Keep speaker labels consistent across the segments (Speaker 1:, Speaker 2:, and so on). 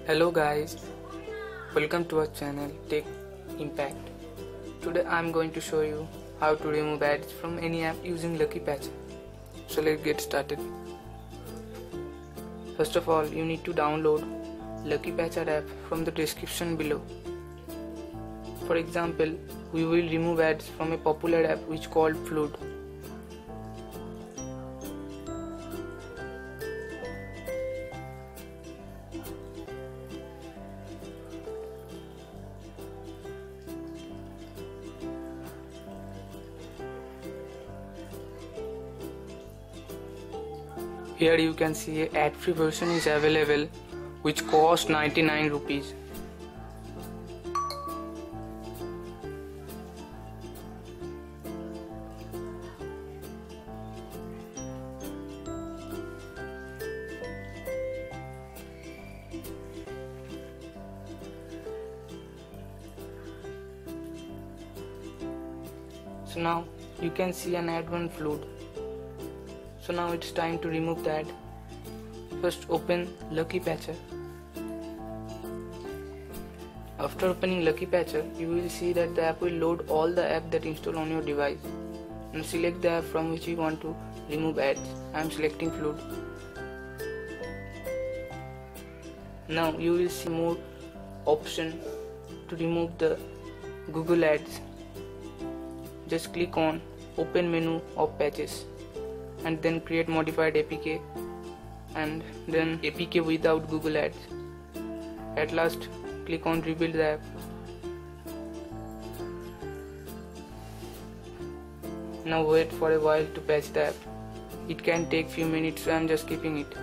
Speaker 1: Hello guys, welcome to our channel Tech Impact. Today I am going to show you how to remove ads from any app using Lucky Patcher. So let's get started. First of all, you need to download Lucky Patcher app from the description below. For example, we will remove ads from a popular app which called Flood. Here you can see a ad-free version is available which costs 99 rupees. So now you can see an ad on Flood. So now it's time to remove the ad. First open Lucky Patcher. After opening Lucky Patcher, you will see that the app will load all the apps that install on your device. And select the app from which you want to remove ads. I am selecting Flood. Now you will see more option to remove the Google ads. Just click on Open menu of Patches and then create modified APK and then APK without Google ads. At last click on Rebuild the app. Now wait for a while to patch the app. It can take few minutes, so I am just keeping it.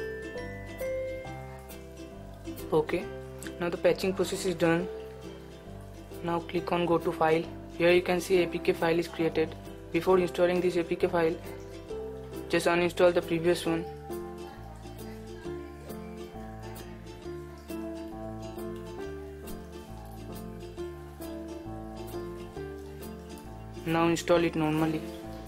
Speaker 1: Okay, now the patching process is done. Now click on Go to File. Here you can see APK file is created. Before installing this APK file, just uninstall the previous one. Now install it normally.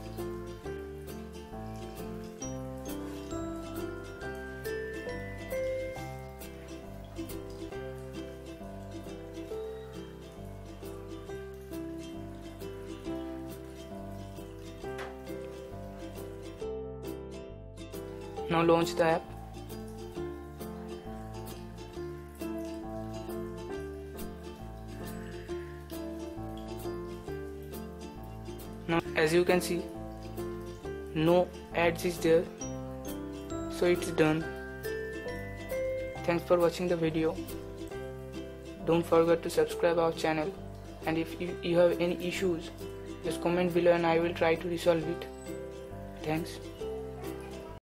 Speaker 1: Now launch the app. Now as you can see, no ads is there, so it's done. Thanks for watching the video. Don't forget to subscribe our channel, and if you have any issues, just comment below and I will try to resolve it. Thanks.